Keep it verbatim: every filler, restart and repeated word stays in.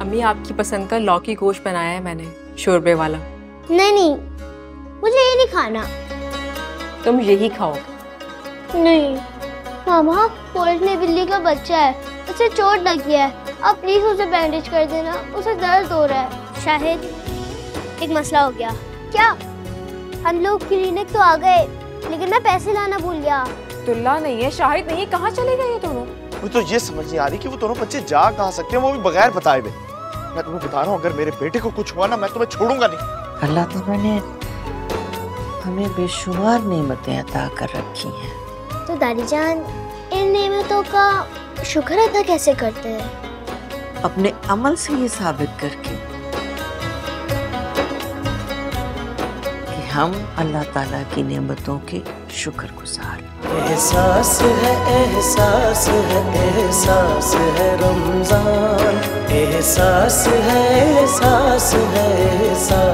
अम्मी आपकी पसंद का लौकी गोश्त बनाया है मैंने, शोरबे वाला। नहीं नहीं, मुझे ये नहीं खाना। तुम यही खाओगे? नहीं मामा, कॉलेज में बिल्ली का बच्चा है, उसे चोट लग गया है, आप प्लीज उसे बैंडेज कर देना, उसे दर्द हो रहा है। शाहिद, एक मसला हो गया। क्या? हम लोग क्लिनिक तो आ गए, लेकिन मैं पैसे लाना भूल गया। तुल्ला नहीं है, शाहिद नहीं है, कहाँ चले गए ये दोनों? मुझे तो ये समझ नहीं आ रही कि वो दोनों बच्चे जा कहाँ सकते हैं, वो भी बगैर बताए हुए। मैं तुम्हें बता रहा हूँ, अगर मेरे बेटे को कुछ हुआ ना, मैं तुम्हें छोड़ूंगा नहीं। अल्लाह ताला ने हमें बेशुमार नेमतें अता कर रखी हैं। तो दादी जान, इन नेमतों का शुक्र अदा कैसे करते हैं? अपने अमल से ये साबित करके कि हम अल्लाह ताला की नेमतों के शुक्रगुजार। एहसास है एहसास है एहसास है रमजान, एहसास है एहसास है एहसास